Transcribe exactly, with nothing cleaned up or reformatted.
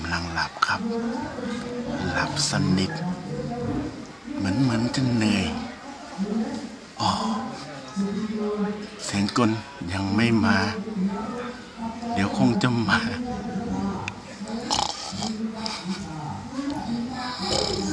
ำลังหลับครับหลับสนิทเหมือนเหมือนจะเหนื่อยอ๋อเสียงกลยังไม่มาเดี๋ยวคงจะมา